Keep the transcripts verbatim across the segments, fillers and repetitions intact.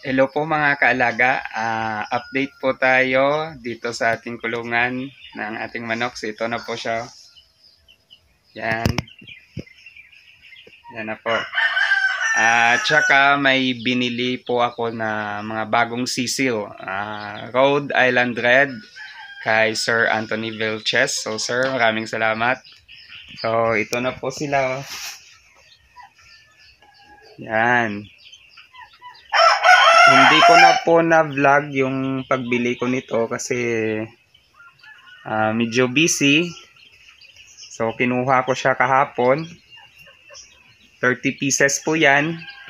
Hello po mga kaalaga, Ah, update po tayo dito sa ating kulungan ng ating manok. So ito na po siya. Yan. Yan na po. At tsaka may binili po ako na mga bagong sisil. Ah, Rhode Island Red kay Sir Anthony Vilches. So sir, maraming salamat. So ito na po sila. Yan. Hindi ko na po na-vlog yung pagbili ko nito kasi uh, medyo busy. So kinuha ko siya kahapon. thirty pieces po yan.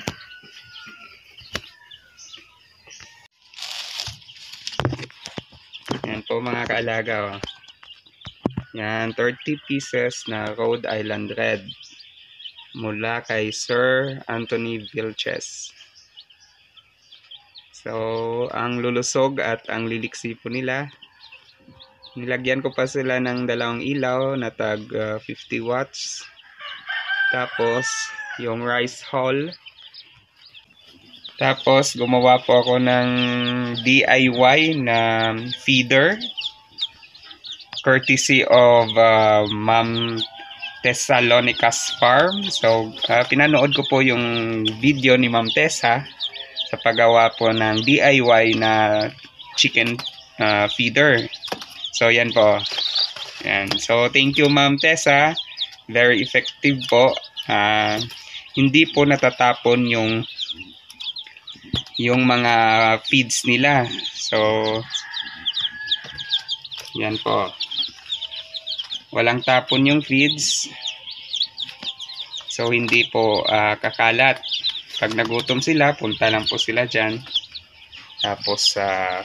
Yan po mga kaalaga. Oh. Yan, thirty pieces na Rhode Island Red. Mula kay Sir Anthony Vilches. So, ang lulusog at ang liliksi po nila, nilagyan ko pa sila ng dalawang ilaw na tag uh, fifty watts. Tapos, yung rice hull. Tapos, gumawa po ako ng D I Y na feeder. Courtesy of uh, Ma'am Thessalonica's Farm. So, uh, pinanood ko po yung video ni Ma'am Tessa sa paggawa po ng D I Y na chicken uh, feeder. So yan po. Yan. So thank you Ma'am Tessa. Very effective po. Uh, hindi po natatapon yung yung mga feeds nila. So yan po. Walang tapon yung feeds. So hindi po uh, kakalat. Pag nagutom sila, punta lang po sila dyan. Tapos, uh,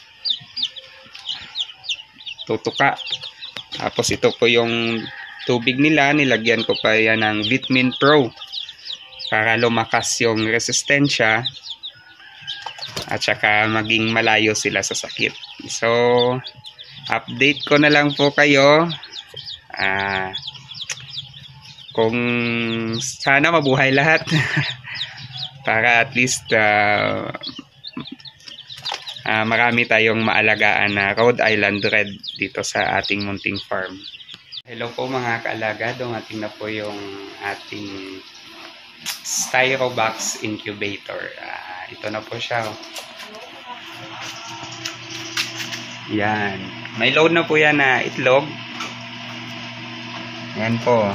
tutuka. Tapos, ito po yung tubig nila. Nilagyan ko pa yan ng Vitamin Pro. Para lumakas yung resistensya. At saka maging malayo sila sa sakit. So, update ko na lang po kayo. Ah, kung sana mabuhay lahat. Para at least uh, uh, marami tayong maalagaan na Rhode Island Red dito sa ating munting farm. Hello po mga kaalaga, dumating na po yung ating Styrobox incubator. Uh, ito na po siya. Yan. May load na po yan na itlog. Yan po.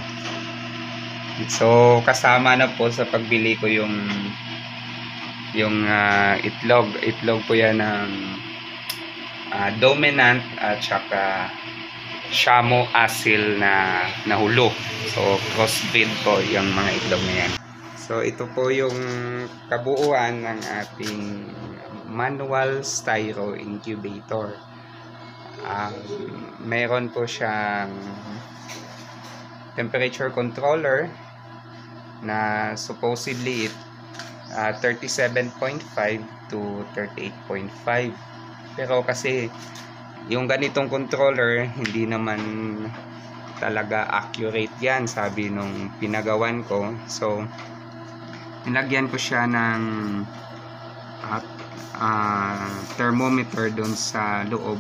So kasama na po sa pagbili ko yung yung uh, itlog. Itlog po yan ng uh, dominant at saka Shamo Asil na nahulo. So crossbreed po yung mga itlog na yan. So ito po yung kabuuan ng ating manual styro incubator. Um, meron po siyang temperature controller na supposedly uh, thirty-seven point five to thirty-eight point five, pero kasi yung ganitong controller hindi naman talaga accurate yan, sabi nung pinagawan ko. So nilagyan ko siya ng uh, uh, thermometer dun sa loob.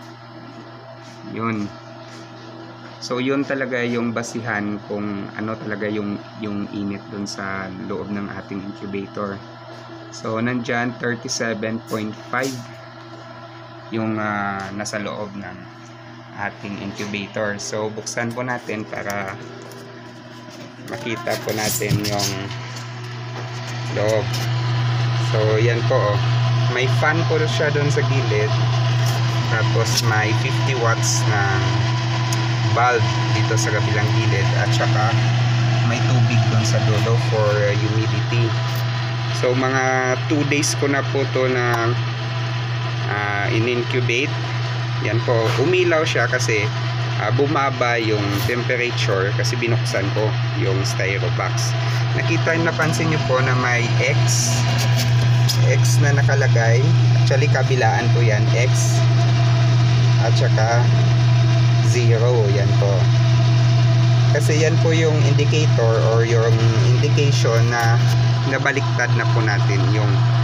Yun. So yun talaga yung basihan kung ano talaga yung yung init dun sa loob ng ating incubator. So nandyan thirty-seven point five yung uh, nasa loob ng ating incubator. So buksan po natin para makita po natin yung loob. So yan po, oh. May fan po siya dun sa gilid. Tapos may fifty watts na bulb dito sa kabilang gilid at saka may tubig doon sa dulo for uh, humidity. So mga two days ko na po to na uh, in-incubate. Yan po, umilaw siya kasi uh, bumaba yung temperature kasi binuksan ko yung Styrobox. Nakita, napansin nyo po na may X X na nakalagay. Actually kabilaan po yan, X at saka zero, yan po. Kasi yan po yung indicator or yung indication na nabaliktad na po natin yung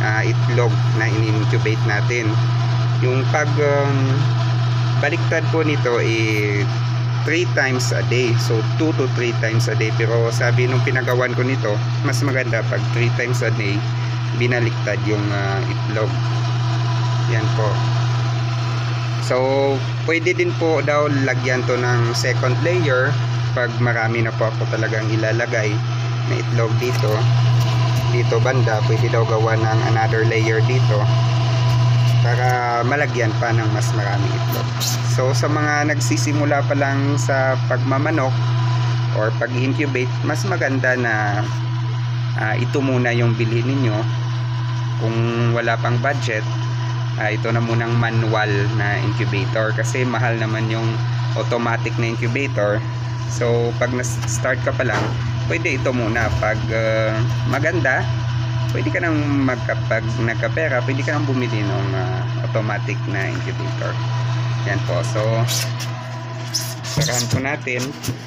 uh, itlog na in-incubate natin. Yung pag um, baliktad po nito eh three times a day. So two to three times a day. Pero sabi nung pinagawan ko nito, mas maganda pag three times a day binaliktad yung uh, itlog. Yan po. So pwede din po daw lagyan to ng second layer pag marami na po ako talagang ilalagay na itlog dito. Dito banda, pwede daw gawa ng another layer dito para malagyan pa ng mas maraming itlog. So sa mga nagsisimula pa lang sa pagmamanok or pag-incubate, mas maganda na uh, ito muna yung bilhin ninyo. Kung wala pang budget, uh, ito na munang manual na incubator kasi mahal naman yung automatic na incubator. So pag na-start ka pa lang, pwede ito muna. Pag uh, maganda, pwede ka nang magkapag nagkapera, pwede ka nang bumili ng uh, automatic na incubator. Yan po. So sarahan po natin.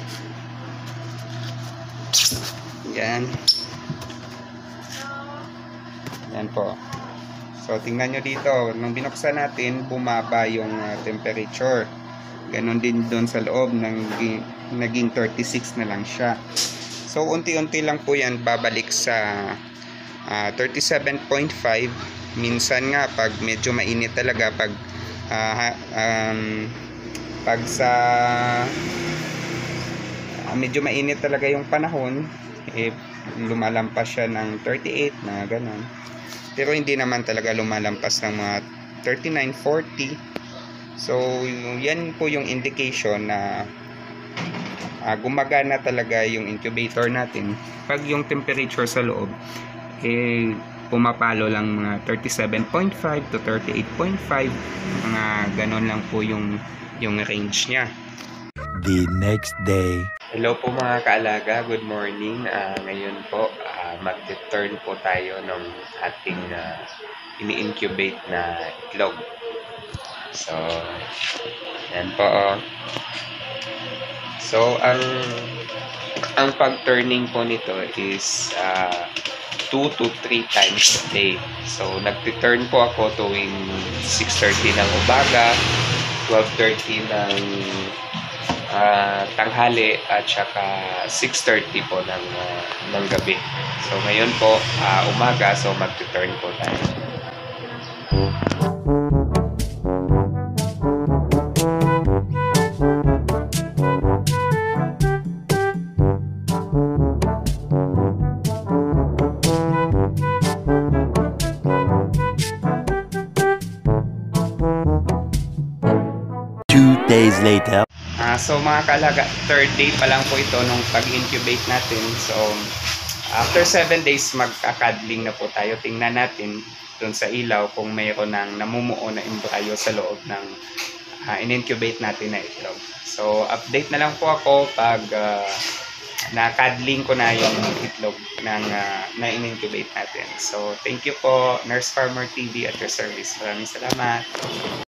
Yan. Yan po. So tingnan nyo dito, nung binuksan natin, bumaba yung uh, temperature. Ganon din doon sa loob, naging, naging thirty-six na lang siya. So unti-unti lang po yan babalik sa uh, thirty-seven point five. Minsan nga pag medyo mainit talaga, pag uh, um, pag sa uh, medyo mainit talaga yung panahon, eh, lumalampas siya ng thirty-eight na ganon. Pero hindi naman talaga lumalampas ng mga thirty-nine, forty. So yan po yung indication na uh, gumagana talaga yung incubator natin pag yung temperature sa loob eh pumapalo lang mga thirty-seven point five to thirty-eight point five, mga ganon lang po yung yung range niya. The next day. Hello po mga kaalaga, good morning. Uh, ngayon po uh, mag-return po tayo ng ating uh, ini-incubate na itlog. So yan po. Oh. So ang ang pag-turning po nito is uh, two to three times a day. So nag-return po ako tuwing six thirty ng umaga, twelve thirty ng uh, tanghali, at saka six thirty po ng, uh, ng gabi. So ngayon po uh, umaga, so mag-return po tayo. Two days later. Uh, so mga kaalaga, third day pa lang po ito nung pag-incubate natin. So after seven days magkakadling na po tayo. Tingnan natin dun sa ilaw kung mayroon ng namumuo na embryo sa loob ng uh, in-incubate natin na itlog. So update na lang po ako pag uh, na-cuddling ko na yung itlog ng uh, na in-incubate natin. So thank you po, Nurse Farmer T V at your service. Maraming salamat.